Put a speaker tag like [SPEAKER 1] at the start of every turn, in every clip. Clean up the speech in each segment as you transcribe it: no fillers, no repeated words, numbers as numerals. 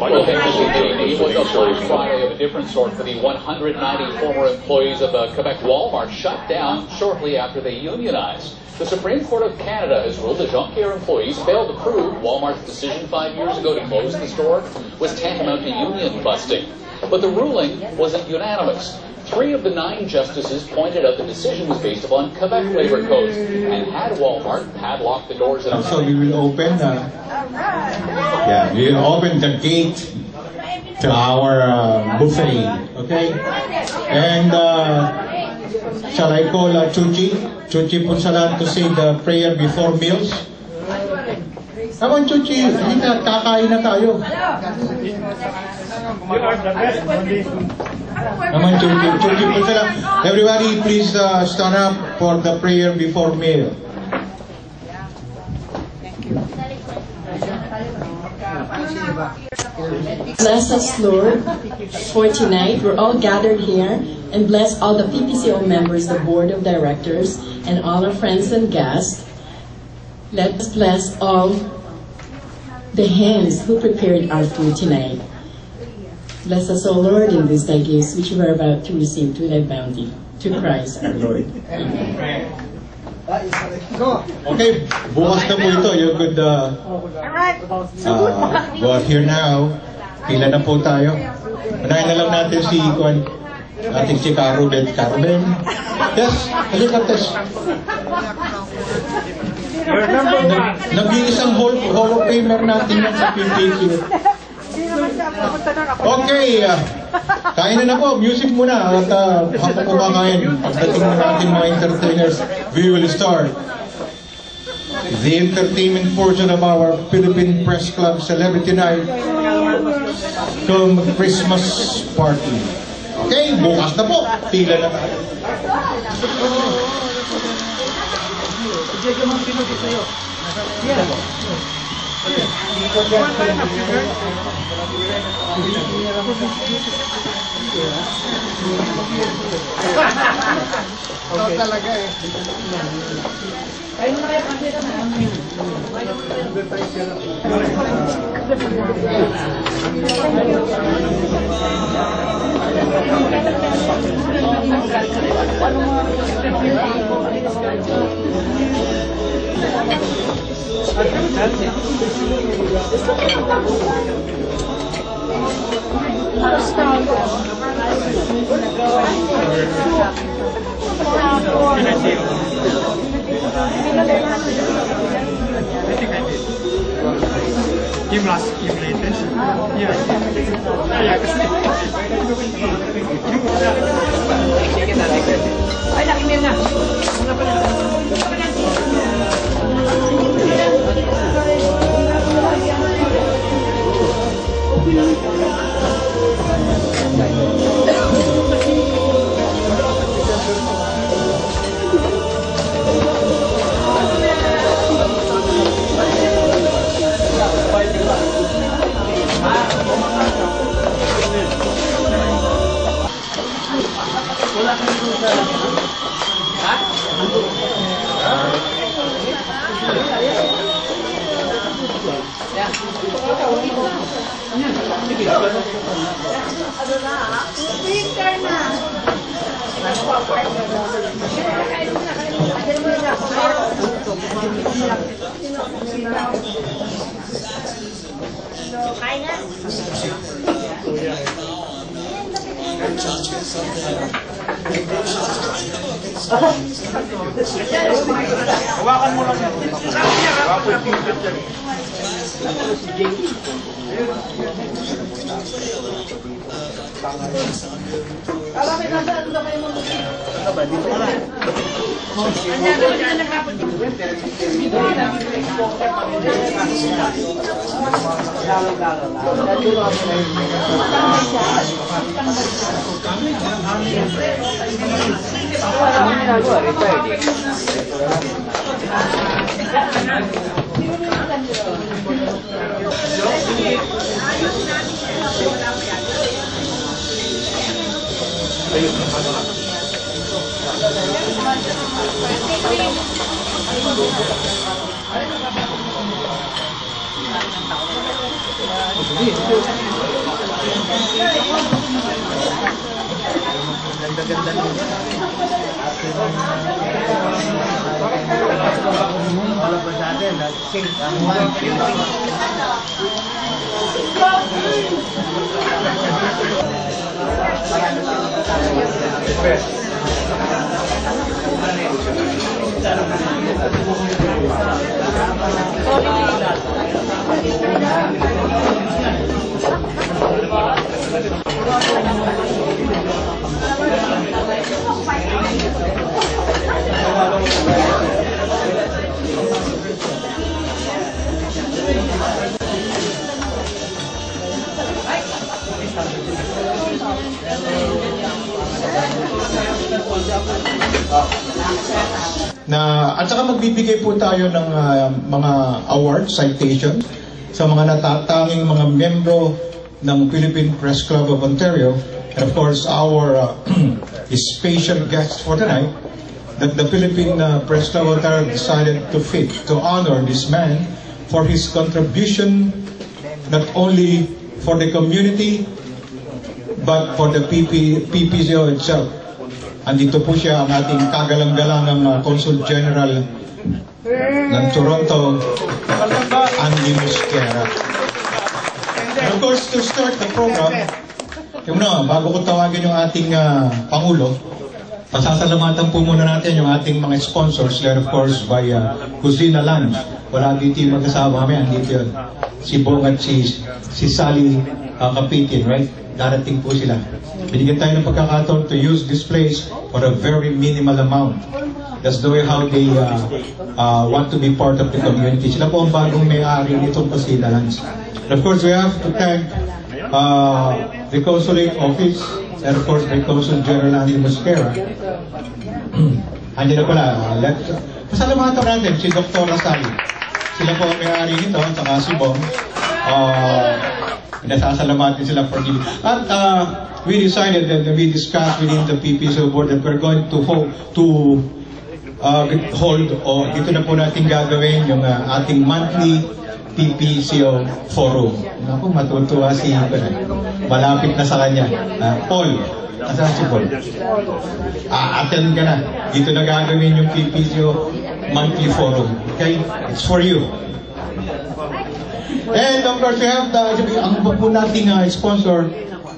[SPEAKER 1] Well, it was a Black Friday of a different sort for the 190 former employees of Quebec Walmart shut down shortly after they unionized. The Supreme Court of Canada has ruled that Jonquière employees failed to prove Walmart's decision 5 years ago to close the store was tantamount to union busting. But the ruling wasn't unanimous. 3 of the 9 justices pointed out the decision was based upon Quebec labor codes and had Walmart padlocked the doors.
[SPEAKER 2] So we will open we will open the gate to our buffet, okay? And shall I call Chuchi? Chuchi Punsalan to say the prayer before meals? Come on, Chuchi. Halika, kakain na tayo. Come on, Chuchi. Chuchi Punsalan. Everybody, please stand up for the prayer before meal.
[SPEAKER 3] Bless us, Lord, for tonight. We're all gathered here, and bless all the PPCO members, the board of directors, and all our friends and guests. Let us bless all the hands who prepared our food tonight. Bless us, O Lord, in these thy gifts which we are about to receive to thy bounty. To Christ our Lord. Amen.
[SPEAKER 2] Okay, bukas na po ito. You could go here now. Pila na po tayo. Unahin na lang natin si ating si Carmen. Yes, halika Tess. Nag-iisang Hall of Famer natin yan sa PPQ. Okay, kain na po. Music muna. At habang kumakain, pagdating na natin mga entertainers, we will start the entertainment portion of our Philippine Press Club Celebrity Night from Christmas Party. Okay, bukas na po. Tila na.
[SPEAKER 4] Talaga eh. Kayo na kayo kasi
[SPEAKER 5] Yung latest? Yeah. Ay, nakimil na.
[SPEAKER 4] Hawakan mo lang yan.
[SPEAKER 5] Hindi. Ganda-ganda lang. Wala pa sa atin.
[SPEAKER 2] At saka magbibigay po tayo ng mga award citation sa mga natatanging mga membro ng Philippine Press Club of Ontario, and of course our special guest for tonight, that the Philippine Press Club of Ontario decided to honor this man for his contribution not only for the community but for the PPCO itself. Andito po siya, ang ating kagalang-galangang Consul General ng Toronto, Andy Mosquera. And of course, to start the program, bago ko tawagin yung ating Pangulo, pasasalamatan po muna natin yung ating mga sponsors, led of course by Cucina Lunch. Wala dito yung magkasama kami, andito yun. Si Bong at si Sally Kapitin, right? Darating po sila. Binigyan tayo ng pagkakataon to use this place for a very minimal amount. That's the way how they want to be part of the community. Sila po ang bagong may-ari nitong Cucina Lunch. And of course, we have to thank the Consulate Office and of course the Consul General Andy Mosquera. Andiyan na pala. Pasalamatan natin si Dr. Rasali. Sila po ang may-ari nito at saka si Bong. Nasasalamatin sila for giving. At we decided that we discussed within the PPCO board that we're going to hold dito na po natin gagawin yung ating monthly PPCO forum. Naku, matutuwa si malapit na sa kanya. Paul, asan si Paul? Attend ka na. Dito na gagawin yung PPCO monthly forum. Okay? It's for you. And of course, we have ang po nating sponsor,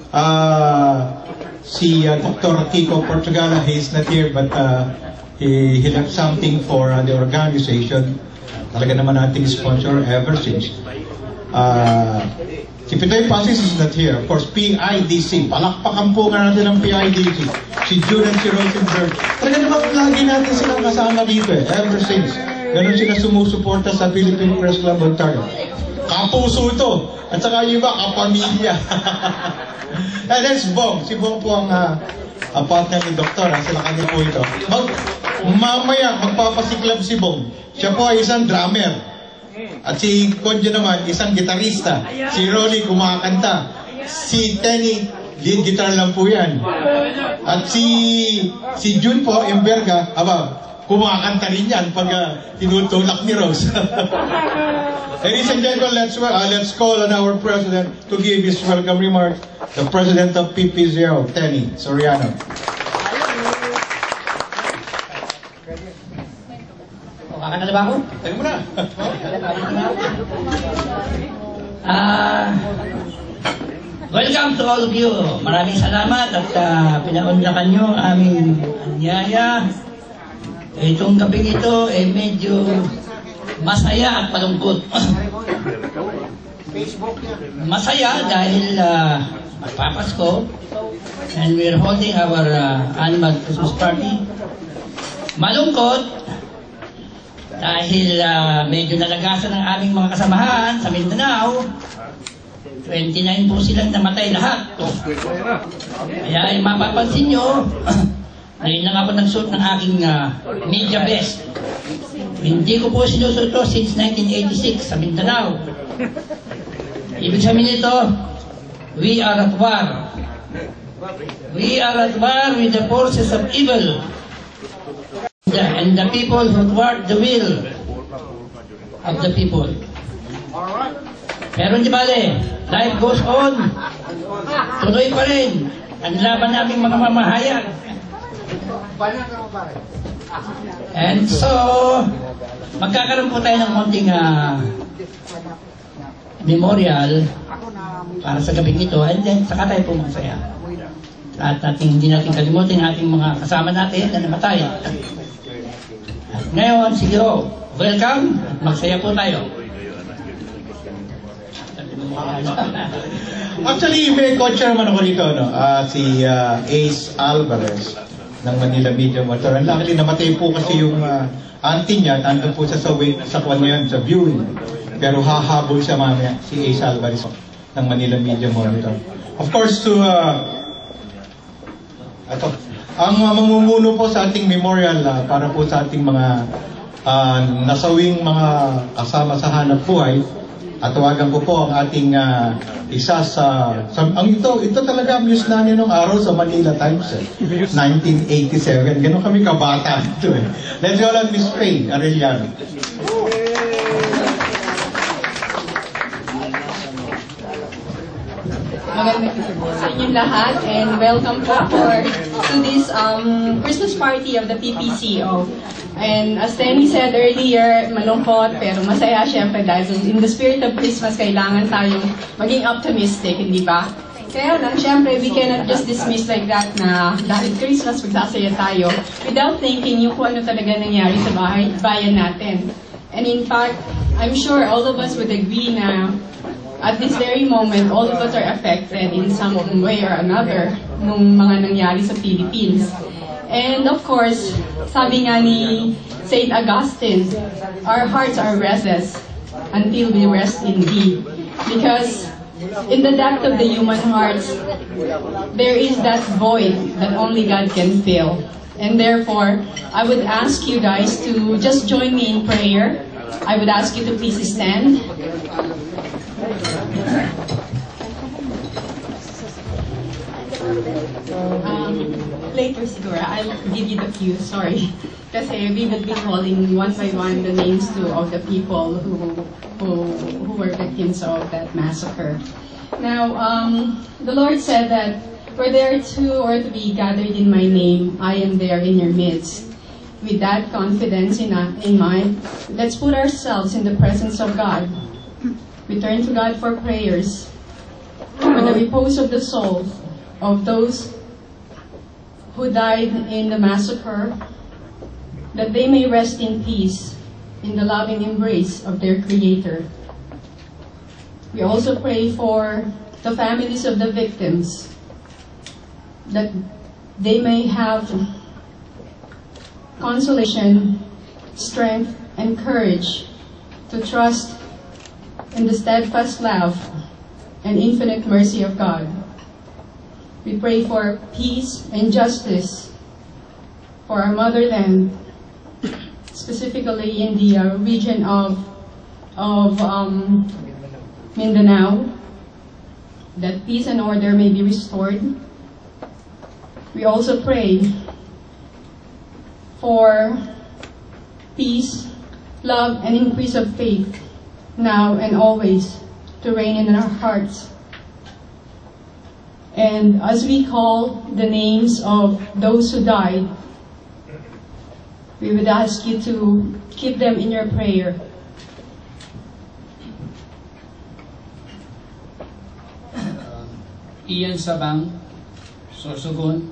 [SPEAKER 2] si Dr. Kiko Portugala. He's not here, but he left something for the organization. Talaga naman nating sponsor ever since. Si Pitoy Pasis is not here. Of course, PIDC. Palakpakan po nga natin ang PIDC. Si June and si Rosenberg. Talaga naman lagi natin silang kasama dito ever since. Ganon sila sumusuporta sa Philippine Press Club Ontario. Kapuso ito. At saka yung iba, kapamilya. And that's Bong. Si Bong po ang partner ni Doktor. Sila kanya po ito. Mamaya, magpapasiklab si Bong. Siya po ay isang drummer. At si Konjo naman, isang gitarista. Si Rolly, kumakanta. Si Tenny, lead guitar lang po yan. At si June po, Emberga, kumakanta rin yan pag tinutulak ni Rose. Ladies and gentlemen, let's call on our President to give his welcome remarks. The President of PPCO, Tenny Soriano.
[SPEAKER 6] Kakanta na ba ako?
[SPEAKER 2] Tayo mo na.
[SPEAKER 6] Welcome to all of you. Maraming salamat at pinaunlakan nyo aming anyaya. Itong gabing ito medyo masaya at malungkot. Masaya dahil magpapasko and we're holding our annual Christmas party. Malungkot dahil medyo nalagasan ng aming mga kasamahan sa Mindanao. 29 po silang namatay lahat. Kaya mapapansin nyo, ngayon lang ako nagsuot ng aking media vest. Hindi ko po sinusuot ito since 1986 sa Mindanao. Ibig sabihin nito, we are at war. We are at war with the forces of evil. And the people who thwart the will of the people. Pero hindi bale, life goes on. Tuloy pa rin ang laban naming mga mamahayag. And so, magkakaroon po tayo ng konting memorial para sa gabing ito, and then saka tayo po masaya. At hindi natin kalimutin ating mga kasama natin na namatay. At ngayon, sige ho, welcome, magsaya po tayo.
[SPEAKER 2] Actually, may co-chairman ako rito, no? Si Ace Alvarez ng Manila Media Motor. And luckily, namatay po kasi yung auntie niya, nandun po siya sa kwan ngayon, sa viewing. Pero hahabol siya mamaya, si Ace Alvarez ng Manila Media Monitor. Of course, ang mamumuno po sa ating memorial para po sa ating mga nasawing mga kasama sa hanap buhay, at tawagan ko po ang ating isa sa ito talaga muse namin nung araw sa Manila Times 1987. Ganun kami kabata ito eh. Let's go lang, Miss Faye Arellano.
[SPEAKER 7] Magandang sa inyong lahat and welcome po to this Christmas party of the PPCO. And as Tenny said earlier, malungkot pero masaya syempre dahil in the spirit of Christmas kailangan tayong maging optimistic, hindi ba? Kaya lang, syempre, we cannot just dismiss like that na dahil Christmas magsasaya tayo without thinking yung kung ano talaga nangyari sa bayan natin. And in fact, I'm sure all of us would agree na at this very moment, all of us are affected in some way or another nung mga nangyari sa Philippines. And of course, sabi nga ni St. Augustine, our hearts are restless until we rest in Thee. Because in the depth of the human hearts, there is that void that only God can fill. And therefore, I would ask you guys to just join me in prayer. I would ask you to please stand. Later siguro, I'll give you the cue, sorry. Kasi we will be calling one by one the names of the people who were victims of that massacre. Now, the Lord said that, "Where there are two or three gathered in my name, I am there in your midst." With that confidence in mind, let's put ourselves in the presence of God. We turn to God for prayers, for the repose of the soul of those who died in the massacre, that they may rest in peace in the loving embrace of their Creator. We also pray for the families of the victims, that they may have consolation, strength, and courage to trust in the steadfast love and infinite mercy of God. We pray for peace and justice for our motherland, specifically in the region of Mindanao, that peace and order may be restored. We also pray for peace, love, and increase of faith now and always to reign in our hearts. And as we call the names of those who died, we would ask you to keep them in your prayer.
[SPEAKER 8] Ian Sabang, Sorsogon,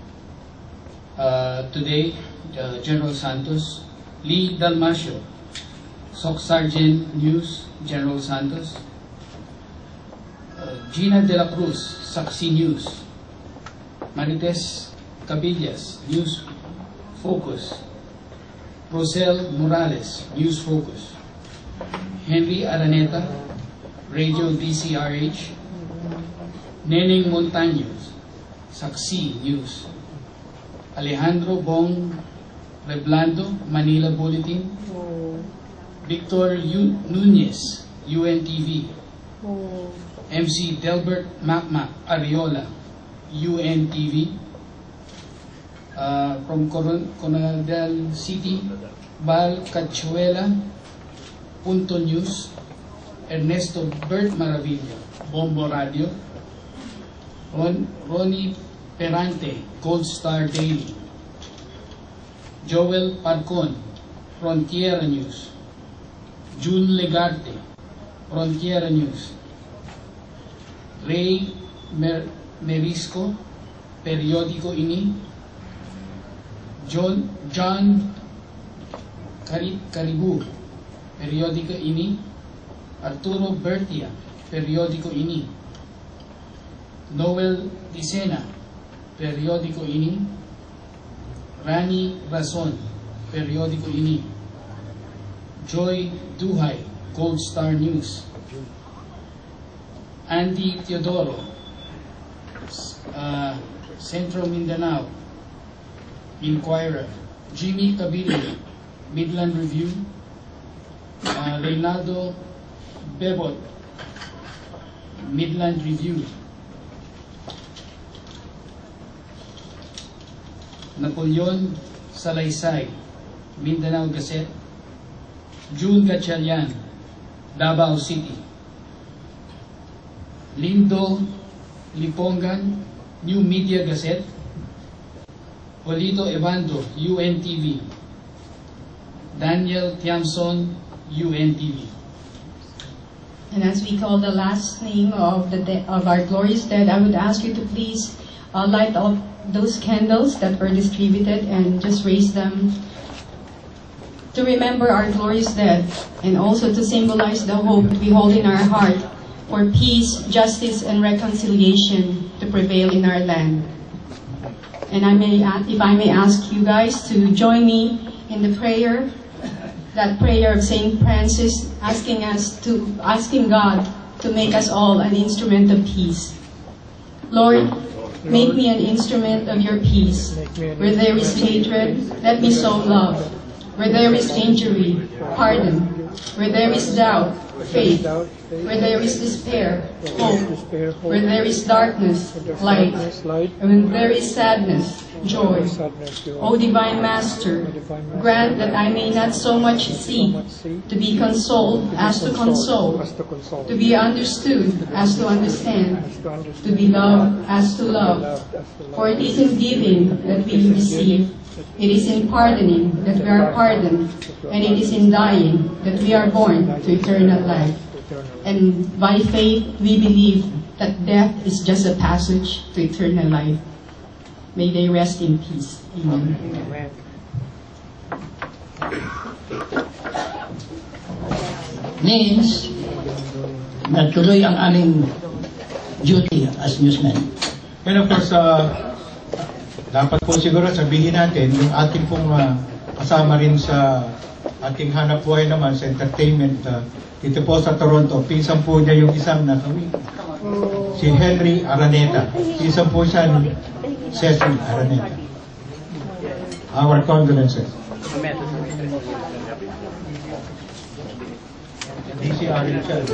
[SPEAKER 8] today, General Santos, Lee Dalmasio, SOC Sergeant News, General Santos, Gina De La Cruz, Saksi News, Marites Cabillas, News Focus, Rosel Morales, News Focus, Henry Araneta, Radio DCRH, Neneng Montaños, Saksi News, Alejandro Bong Reblando, Manila Bulletin, Victor Nunez, UNTV, MC Delbert Macmac Ariola, UNTV, from Coronadal City, Bal Cachuela, Punto News, Ernesto Bert Maravilla, Bombo Radio. Ronnie Perante, Gold Star Daily. Joel Parcon, Frontiera News. June Legarte, Frontiera News. Ray Merisco, Periodico Ini. John Caribu, Periodico Ini. Arturo Bertia, Periodico Ini. Noel Dicena, Periodico Ini. Rani Razon, Periodico Ini. Joy Duhay, Gold Star News. Andy Teodoro, Centro Mindanao, Inquirer. Jimmy Cabilio, Midland Review. Reynaldo Bebot, Midland Review. Napoleon Salaysay, Mindanao Gazette. June Gatchalian, Davao City. Lindo Lipongan, New Media Gazette. Polito Evando, UNTV. Daniel Tiamson, UNTV.
[SPEAKER 7] And as we call the last name of our glorious dead, I would ask you to please light up those candles that were distributed and just raise them to remember our glorious dead, and also to symbolize the hope that we hold in our heart for peace, justice, and reconciliation to prevail in our land. And if I may ask you guys to join me in the prayer, that prayer of Saint Francis, asking God to make us all an instrument of peace. Lord, make me an instrument of your peace. Where there is hatred, let me sow love. Where there is injury, pardon. Where there is doubt, faith. Where there is despair, hope. Where there is darkness, light. And when there is sadness, joy. O Divine Master, grant that I may not so much seek to be consoled as to console, to be understood as to understand, to be loved as to love. For it is in giving that we receive, it is in pardoning that we are pardoned, and it is in dying that we are born to eternal life. And by faith we believe that death is just a passage to eternal life. May they rest in peace. Amen.
[SPEAKER 6] Means, natuloy ang aming duty as newsmen.
[SPEAKER 2] And of course, dapat po siguro sabihin natin, yung ating pong kasama rin sa ating hanap buhay naman sa entertainment, dito po sa Toronto, pinsan po niya yung isang nakawin. Si Henry Araneta. Pinsan po siya ni Cecil Araneta. Our condolences. DCR himself.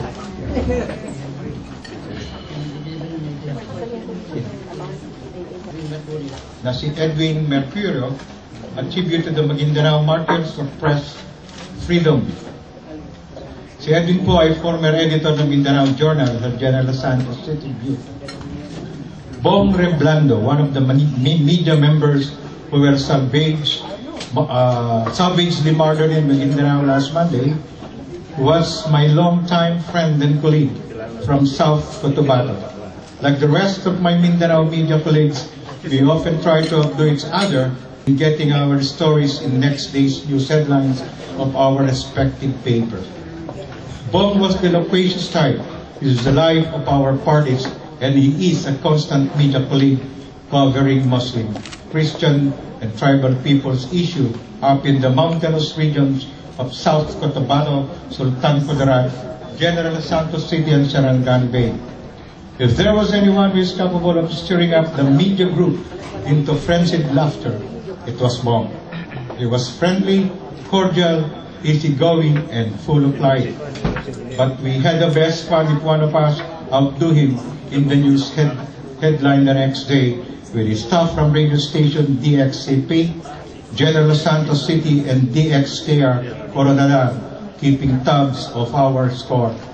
[SPEAKER 2] Na si Edwin Mercurio, a tribute to the Maguindanao Martyrs for Press Freedom. Si Edwin po ay former editor ng Mindanao Journal at General Santos City Butte. Bong Reblando, one of the media members who were savagely murdered in Mindanao last Monday, was my longtime friend and colleague from South Cotabato. Like the rest of my Mindanao media colleagues, we often try to outdo each other in getting our stories in next day's news headlines of our respective papers. Bong was the loquacious type. He is the life of our parties, and he is a constant media colleague covering Muslim, Christian, and tribal people's issue up in the mountainous regions of South Cotabato, Sultan Kudarat, General Santos City, and Sarangani Bay. If there was anyone who is capable of stirring up the media group into frenzied laughter, it was Bong. He was friendly, cordial, easygoing, and full of life. But we had the best fun if one of us outdo him in the news headline the next day with his staff from radio station DXCP, General Santos City, and DXKR Coronadal keeping tabs of our score.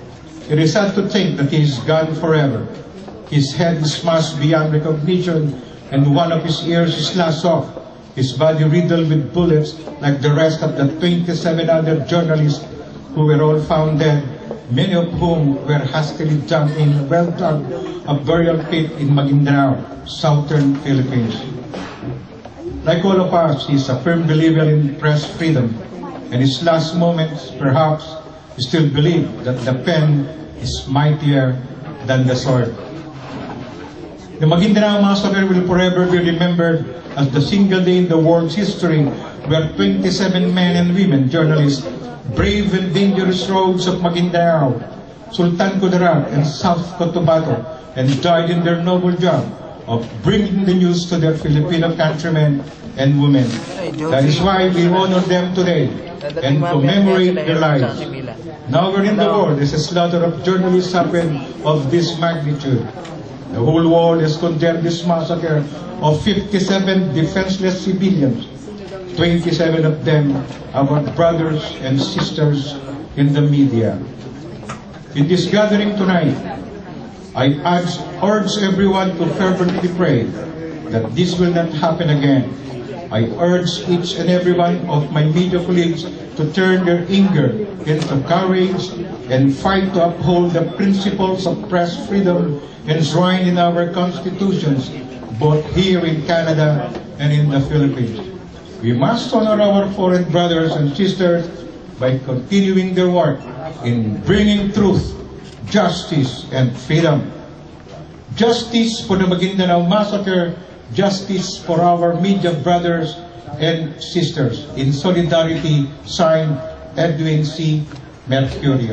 [SPEAKER 2] It is sad to think that he is gone forever. His head is smashed beyond recognition, and one of his ears is slashed off. His body riddled with bullets like the rest of the 27 other journalists who were all found dead, many of whom were hastily dumped in a well-dug burial pit in Maguindanao, southern Philippines. Like all of us, he is a firm believer in press freedom, and his last moments, perhaps, he still believed that the pen is mightier than the sword. The Maguindanao Massacre will forever be remembered as the single day in the world's history where 27 men and women journalists braved and dangerous roads of Maguindanao, Sultan Kudarat, and South Cotabato, and died in their noble job of bringing the news to their Filipino countrymen and women. That is why we honor them today and commemorate their lives. Nowhere in the world is a slaughter of journalists happened of this magnitude. The whole world has condemned this massacre of 57 defenseless civilians, 27 of them our brothers and sisters in the media. In this gathering tonight, I urge everyone to fervently pray that this will not happen again. I urge each and every one of my media colleagues to turn their anger into courage and fight to uphold the principles of press freedom enshrined in our constitutions, both here in Canada and in the Philippines. We must honor our foreign brothers and sisters by continuing their work in bringing truth, justice, and freedom. Justice for the Maguindanao Massacre, justice for our media brothers and sisters. In solidarity, signed, Edwin C. Mercurio.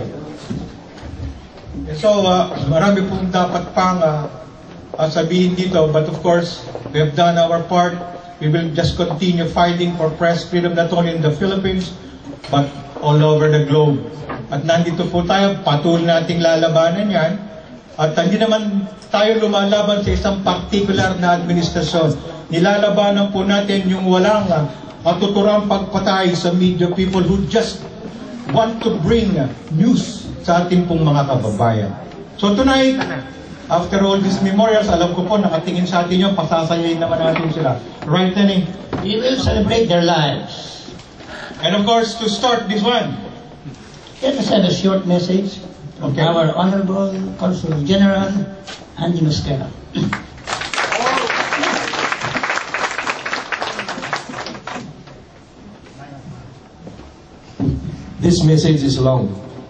[SPEAKER 2] So, marami pong dapat pang sabihin dito, but of course, we have done our part. We will just continue fighting for press freedom not only in the Philippines, but all over the globe. At nandito po tayo, patuloy nating lalabanan yan. At hindi naman tayo lumalaban sa isang particular na administrasyon. Nilalabanan po natin yung walang matuturang pagpatay sa media people who just want to bring news sa ating pong mga kababayan. So tonight, after all these memorials, alam ko po, nakatingin sa atin yung pasasayayin naman natin sila. Right, Neneng?
[SPEAKER 6] We will celebrate their lives.
[SPEAKER 2] And of course, to start this one,
[SPEAKER 6] Let us have a short message from our Honorable Consul General Andy Mosquera.
[SPEAKER 9] This message is long.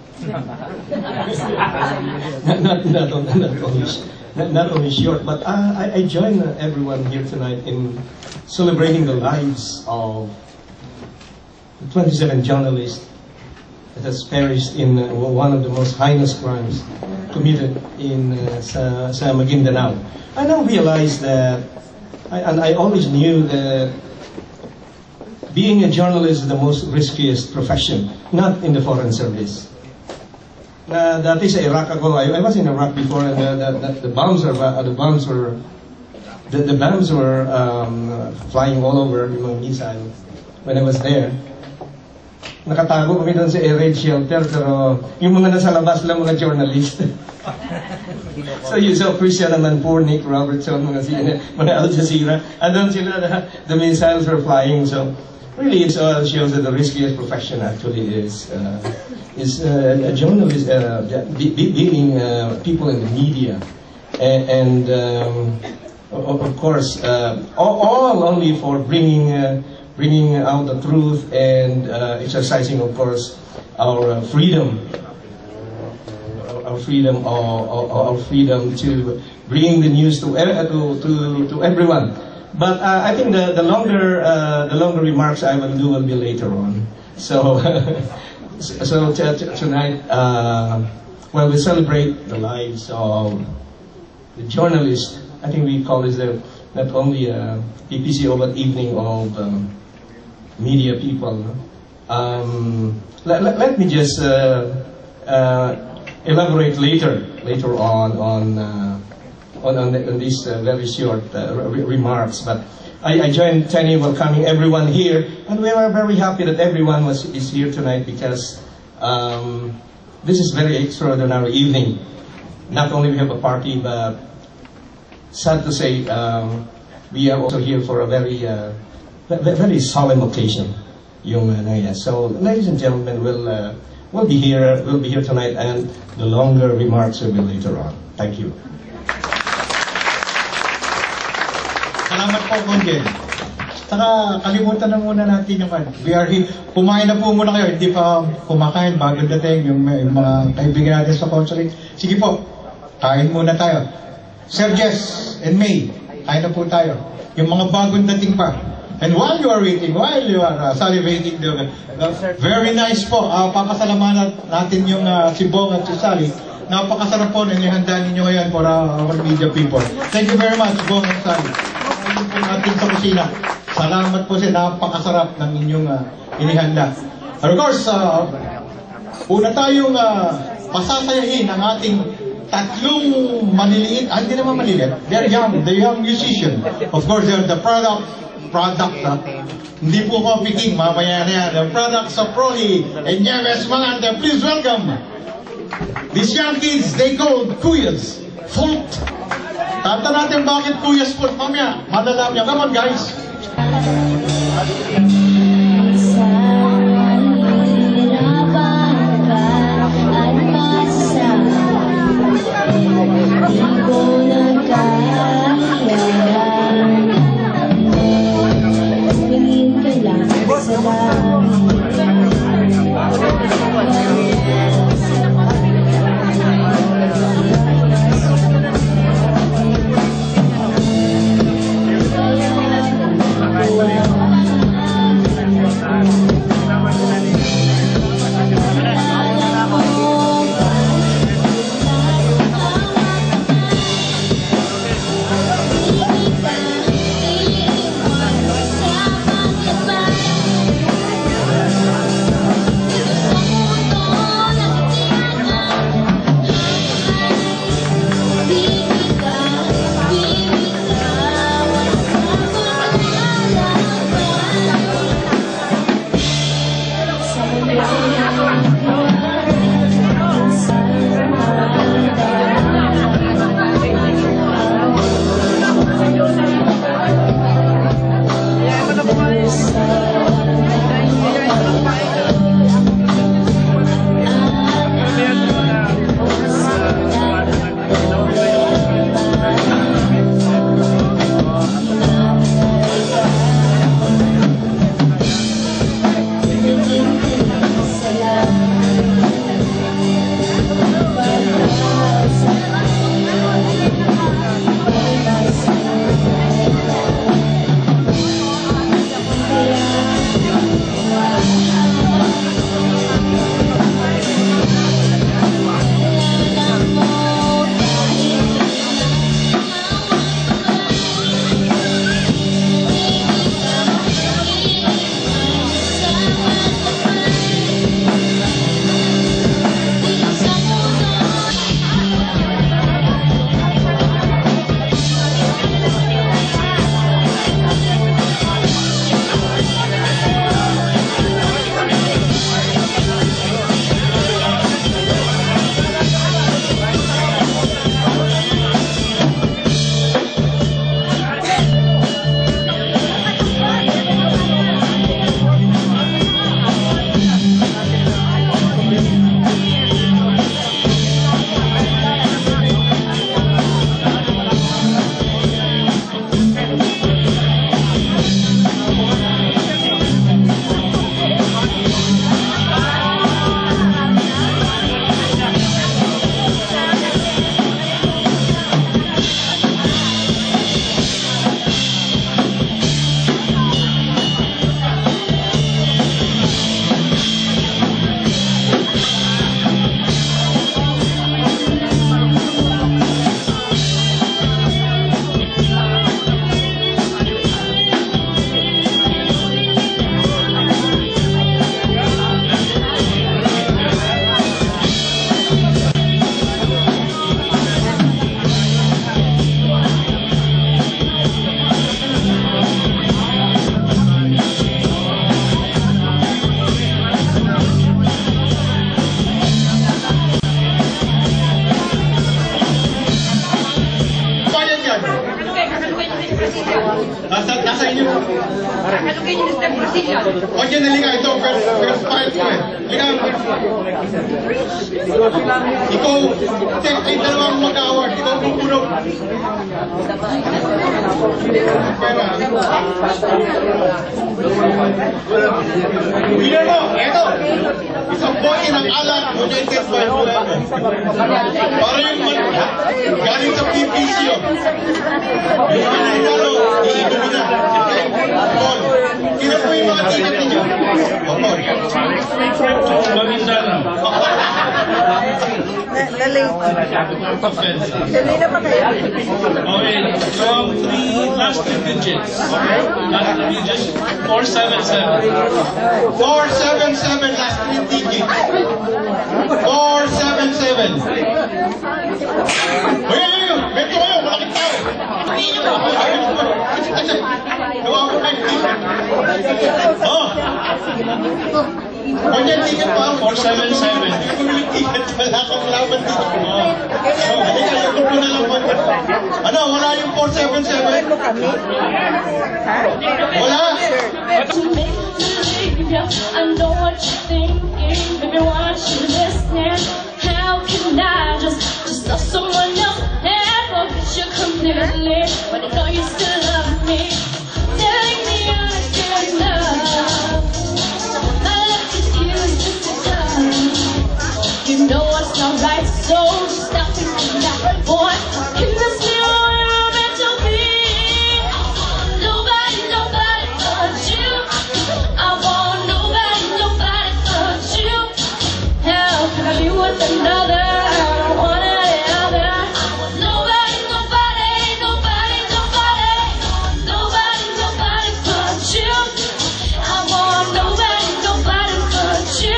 [SPEAKER 9] not only short, but I join everyone here tonight in celebrating the lives of the 27 journalists that has perished in one of the most heinous crimes committed in sa Maguindanao. I now realize that, and I always knew that being a journalist is the most riskiest profession, not in the foreign service. Dati sa Iraq ako, I was in Iraq before, and the bombs were flying all over yung missile when I was there. Nakatago kami doon sa air raid shelter, pero yung mga nasa labas lang mga journalist. So you saw Christian naman, poor Nick Robertson, mga Al Jazeera, andun sila, the missiles were flying. So really, it shows that the riskiest profession actually is a journalist, being people in the media, and of course, all only for bringing out the truth and exercising, of course, our freedom to bring the news to everyone. But I think the longer remarks I will do will be later on. So tonight, while we celebrate the lives of the journalists, I think we call this not only a PPCO but evening of media people. Let me just elaborate later on these very short remarks. But I join Tenny welcoming everyone here, and we are very happy that everyone is here tonight because this is very extraordinary evening. Not only we have a party, but sad to say, we are also here for a very solemn occasion. So, ladies and gentlemen, we'll be here tonight, and the longer remarks will be later on. Thank you.
[SPEAKER 2] Salamat po, Conjen. Saka kalimutan na muna natin yung we are here. Kumain na po muna kayo, hindi pa kumakain bago dating yung mga kaibigan natin sa consulate. Sige po, kain muna tayo. Sir Jess and May, kain na po tayo. Yung mga bagong dating pa. And while you are waiting, while you are salivating, very nice po. Papasalamahan natin yung si Bong at si Sally. Napakasarap po na inihanda ninyo ngayon for our media people. Thank you very much, Bong at Sally. Ayun po natin sa kusina. Salamat po sa napakasarap ng inyong inihanda. And of course, una tayong masasayahin ang ating tatlong maliliit, hindi naman maliliit, they're young musician. Of course, they're the product, hindi po ko picking, mamaya na yan, the products of Proli and Nieves Malanda. Please welcome these young kids, they call Kuyas Fault. Tata natin bakit Kuyas Fault, mamaya, malalam niya. Come on, guys. Nasa inyo. O dyan, halika. Ito, first file ko eh. Halika. Ikaw, ay dalawang mag-award. Ikaw pupunog. Pera. Winner mo, eto. Isang bote ng alat, donated by whoever. Para yung galing sa PPC yun. Yung mananalo, iinom mo na. Paul, sino po yung mga ticket ninyo? O, Paul.
[SPEAKER 8] Mamindanao.
[SPEAKER 4] Dali. Dali na pa kayo.
[SPEAKER 8] Okay, from last three digits. Last three digits, 477.
[SPEAKER 2] 477, last 3 digits. 477. Ayun, beto kayo, malaking tao. Hindi nyo po. Gawa ko kayo. Oh. Kanya ticket pa.
[SPEAKER 8] 477.
[SPEAKER 2] Bumili ticket, wala kang laban dito. Ano, wala yung 477? Wala.
[SPEAKER 10] I know what you're thinking, baby, why aren't you listening? How can I just love someone else and forget you completely when I know you still love me? Telling me you're not good enough. My love is used just to done. You know what's not right, so stop thinking that, boy. Can this be all you're meant to be? Nobody but you. I want nobody but you. How can I be with another? I don't want any other. Nobody but you. I want nobody but you.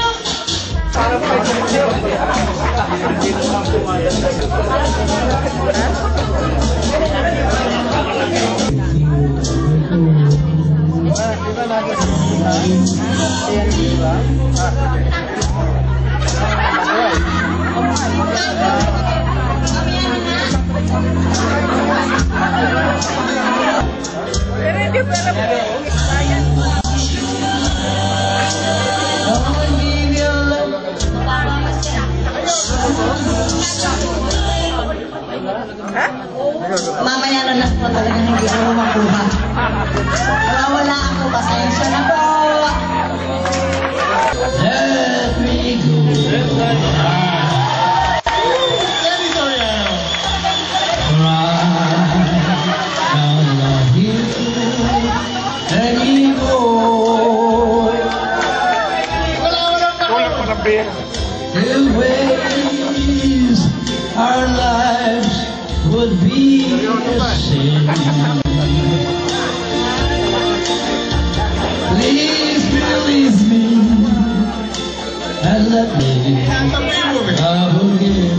[SPEAKER 11] Mamaya na nas po talaga hindi ako makuha. Wala ako, pasensya na po.
[SPEAKER 6] Let me go.
[SPEAKER 2] Lenny Soriano.
[SPEAKER 6] I love you. Let me go. The ways our lives would be the same. Please release me and let me love again.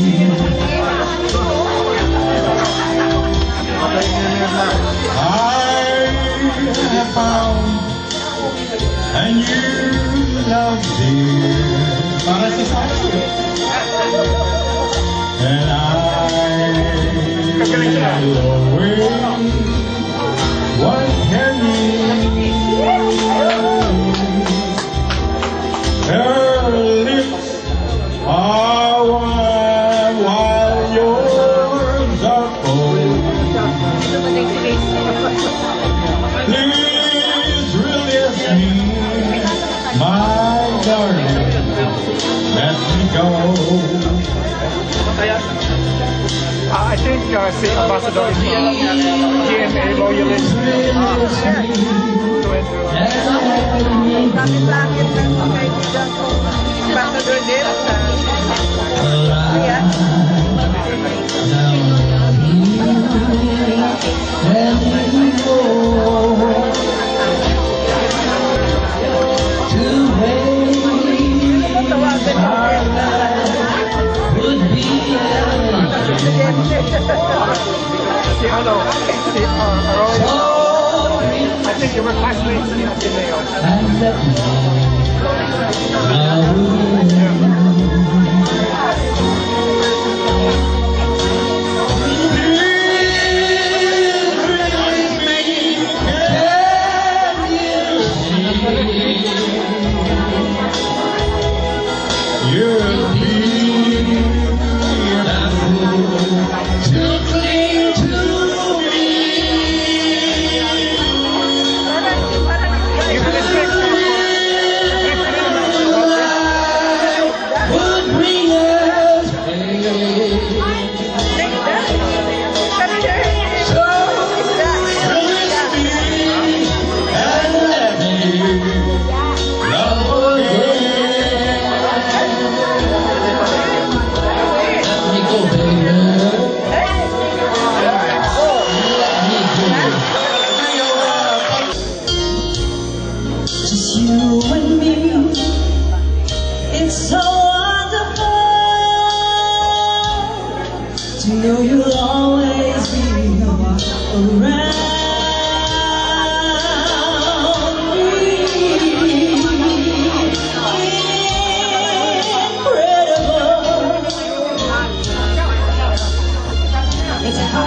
[SPEAKER 2] I have found a new love, dear. Para si Sasu. And I will away. What can you? Her lips are warm while yours are cold. Please release me, my darling. Let me go.
[SPEAKER 5] I think si Ambassador is GMA loyalist.
[SPEAKER 4] Langit-langit ng kaibigan ko. Ambassador din. Kuya.
[SPEAKER 5] Si ano, si Aurora. I think you were classmates in Ateneo.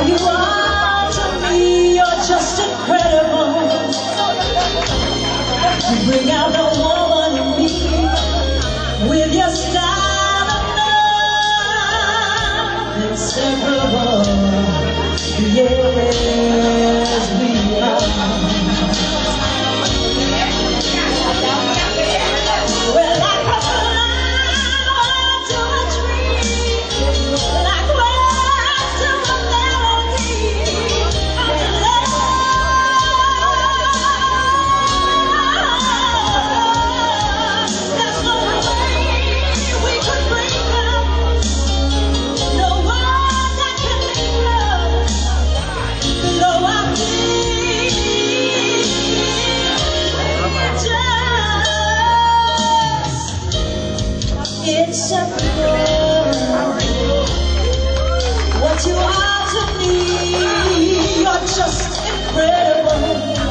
[SPEAKER 11] you are to me, you're just incredible. You bring out the woman in me with your style of love, inseparable. Yes, we are. We're like a flower to a tree, like words to a melody. Love, there's no way we could break up. No word that can make love. No, I it's a what you are to me, you're just incredible.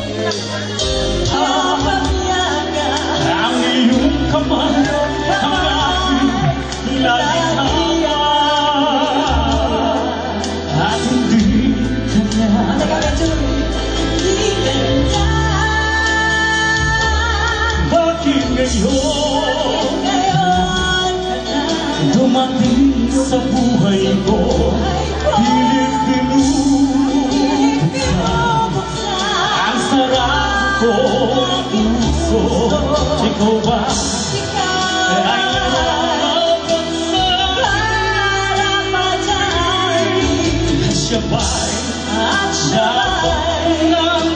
[SPEAKER 10] Ang iyong kamay, ang aking lalitawa, at hindi kanya bakit ngayon dumating sa buhay ko, pilit binubuksan ang sarap ko ng puso. Ikaw ba ay nararamdaman para matay? Siya ba'y dapat nang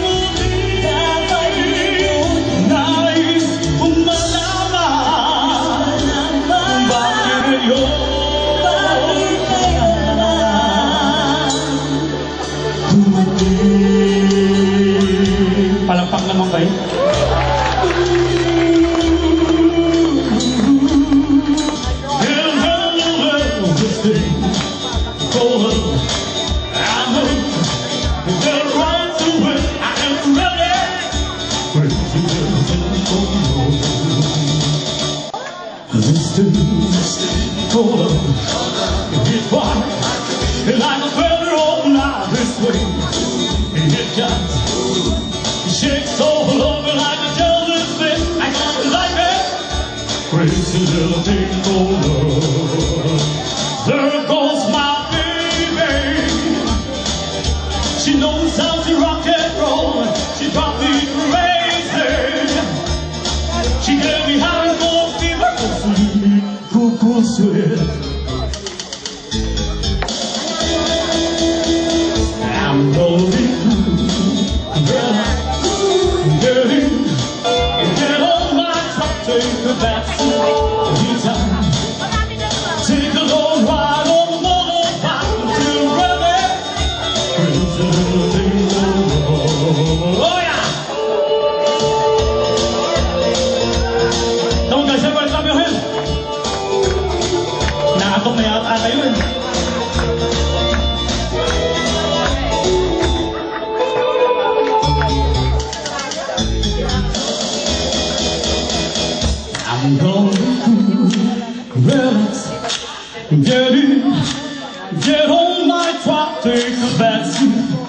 [SPEAKER 10] limutin? Nais kong malaman kung bakit ngayon dumating. Palakpak naman kayo. Like a feather all night this way, and it got shakes all over like a jealous thing. I got like that crazy little thing called love. There goes my baby. She knows how to rock and roll. She drives me crazy. She gave me high and low fever, sweet, cool sweat. I'm rolling get on my truck, take the backseat anytime. Take a long ride on the motorbike until we're there. Crazy little thing, oh yeah! Come on guys, everybody clap your hands. Nakatok na yata kayo eh. I'm going to relax, get on my truck, take a backseat.